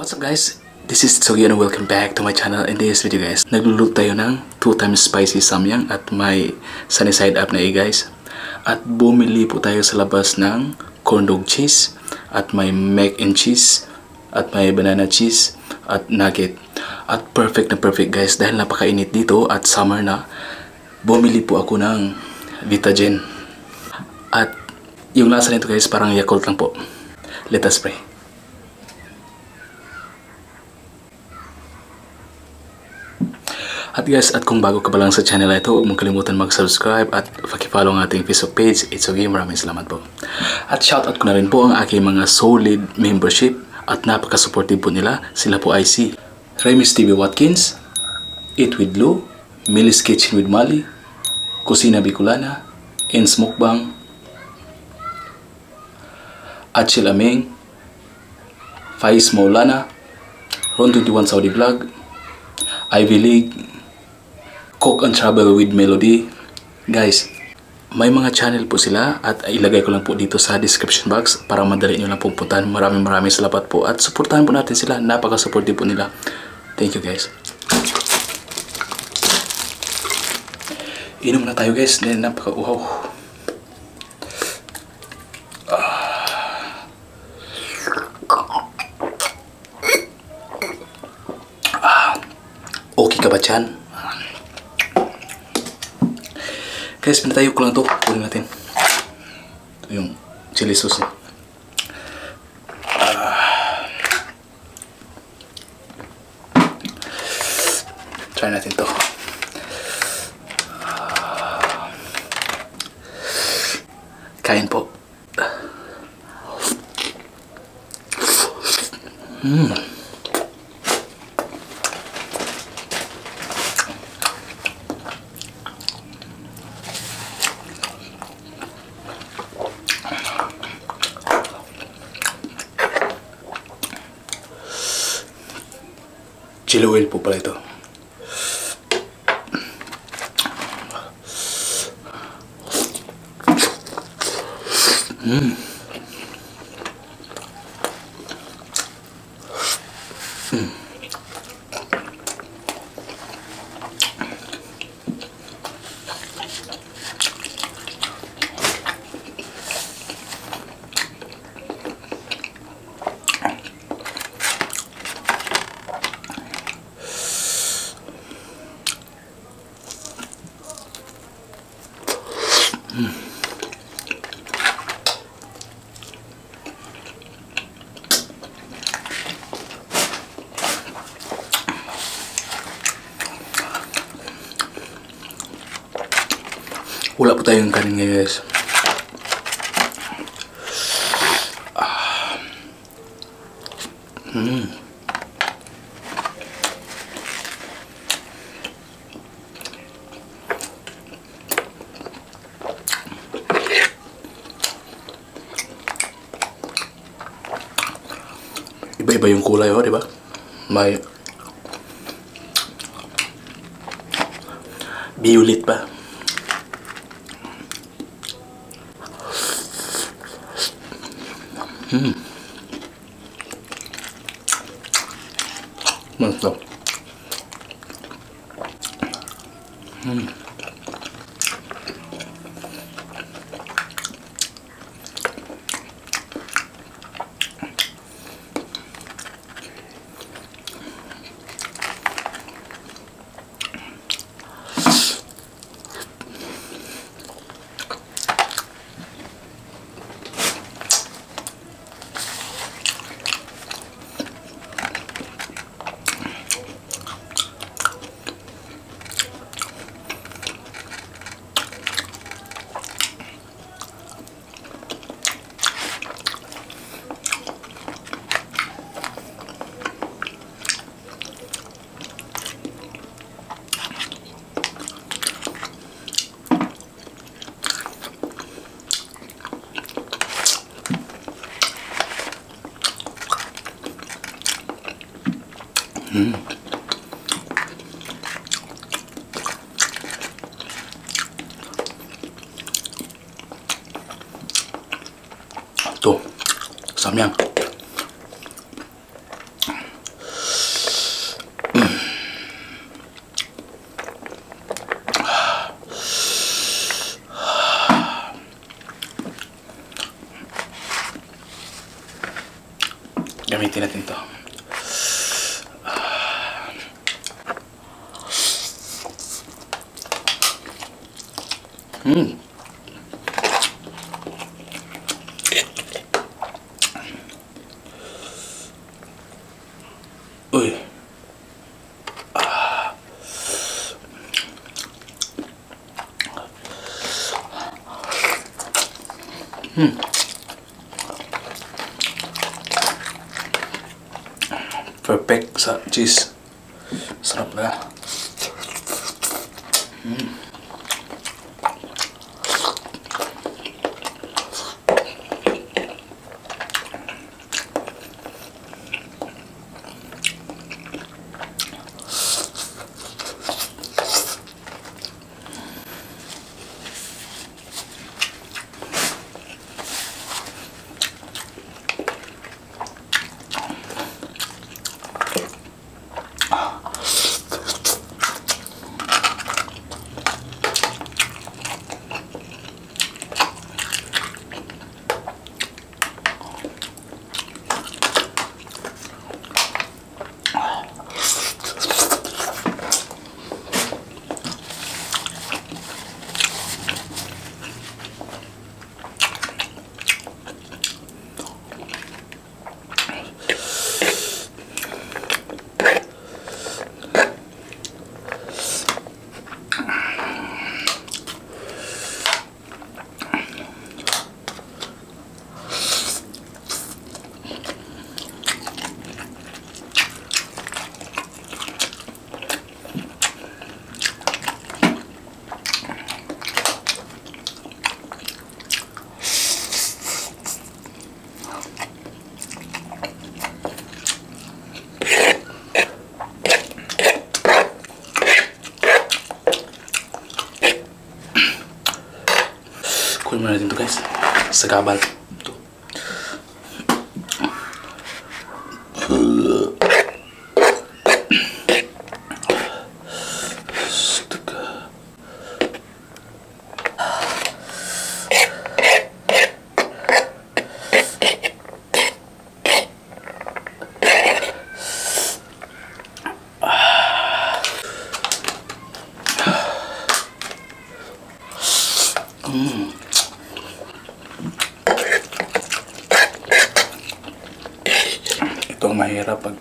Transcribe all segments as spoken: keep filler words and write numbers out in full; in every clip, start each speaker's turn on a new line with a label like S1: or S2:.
S1: What's up guys? This is Tsogi and welcome back to my channel. In this video guys, nagluluto tayo ng two times spicy samyang at may sunny side up na eh guys. At bumili po tayo sa labas ng corn dog cheese at may mac and cheese at may banana cheese at nugget. At perfect na perfect guys dahil napakainit dito at summer na. Bumili po ako ng Vitagen. At yung lasa nito guys parang Yakult lang po. Let us pray. At guys, at kung bago ka pa lang sa channel ito, huwag mong kalimutan mag-subscribe at paki-follow ang ating Facebook page. It's okay, maraming salamat po. At shoutout ko na rin po ang aking mga solid membership at napaka-supportive po nila. Sila po ay si Remis T V Watkins, Eat with Lou, Millie's Kitchen with Molly, Kusina Bicolana, Ens Mukbang, Achil Ameng, Faiz Maulana, Ron twenty-one Saudi Vlog, Ivy League, Cook and Travel with Melody. Guys, may mga channel po sila at ilagay ko lang po dito sa description box para madali nyo lang po puntahan. Maraming maraming salamat po at supportahan po natin sila. Napaka-supportive po nila. Thank you guys. Inom na tayo guys. Napaka-uhaw. Okay ka ba dyan? Guys, pinatayo ko lang ito. Kunin natin. Ito yung chili sauce niya. Uh, try natin ito. Uh, kain po. Mmm. Chili oil po pala ito. Mm. Mm. Mm. Wala po tayong kanin ngayon guys. Ah. Mm. Iba-iba yung kulay, oh, di ba? May violet pa. Hmm. Mantap. Hmm. Hmm. Tuh, samyang. Gamitin natin to. Hmm. Uy. Ah. Hmm. Perfect sa cheese. Sarap na. Hmm. Kunin mo natin ito guys, sa gabal. Ito. Mm. Ito ang mahirap pag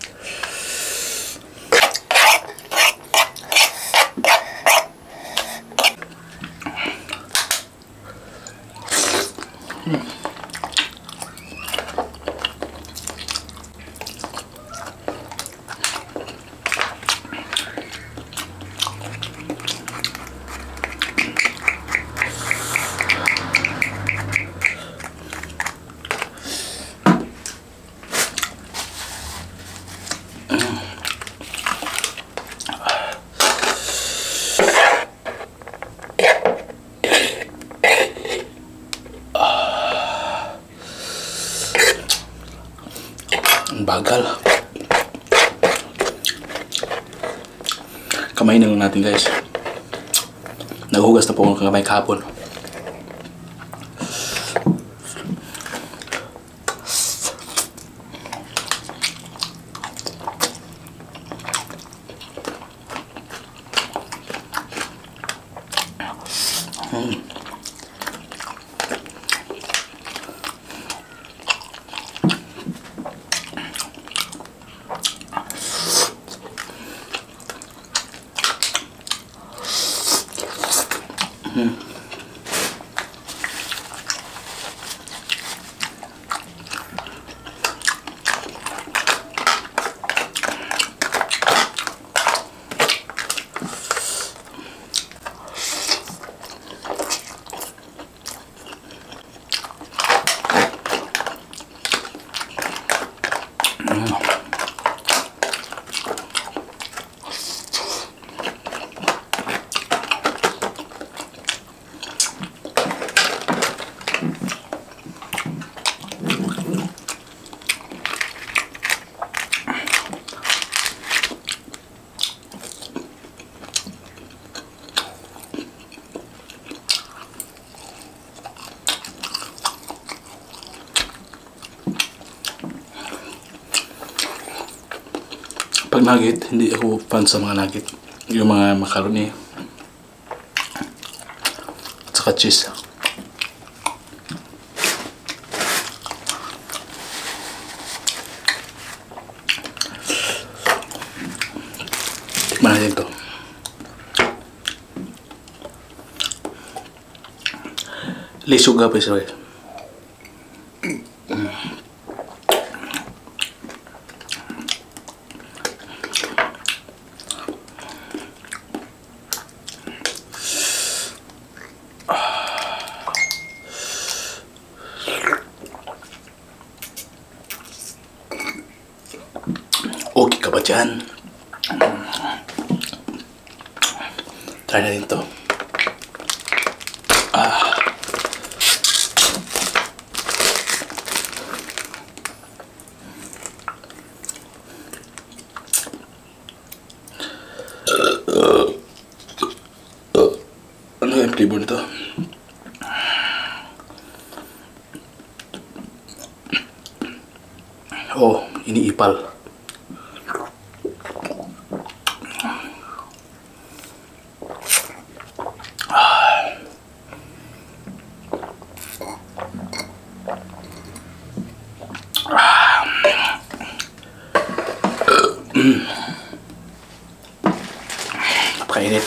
S1: hmm. Ang bagal. Kamay na lang natin guys. Naghugas na po ako ng kamay kahapon. Hmm. Hmm. pag nugget, hindi ako fan sa mga nugget. Yung mga macaroni at saka cheese. Tikman natin ito. Lisuga pa siya. Okay ka ba dyan? Try natin ito. Ah. Ano yung flavor nito? Oh, iniipal. Napakainit.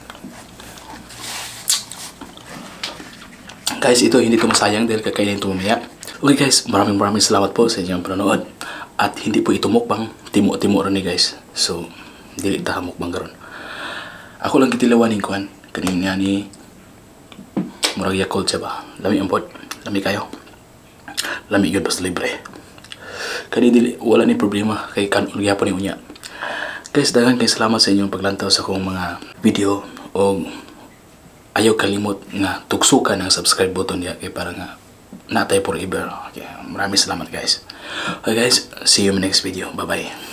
S1: Guys, ito hindi ito masayang dahil kakainin ito mamaya. Okay guys, maraming maraming salamat po sa inyong panonood. At hindi po ito mukbang, timo-timo rin guys. So, dili ta mukbang karon. Ako lang kitilawanin ko an kanina ni murag Yakult siya ba. Lami ang pot, lami kayo. Lami yun basta libre. Kani dili wala ni problema kay kanon gyapon ni unya. Guys, daghang kay salamat sa inyong paglantaw sa akong mga video o ayaw kalimot nga tugsukan ang subscribe button niya kay para nga natay forever. Okay, maraming salamat guys. Okay guys, see you in the next video. Bye bye.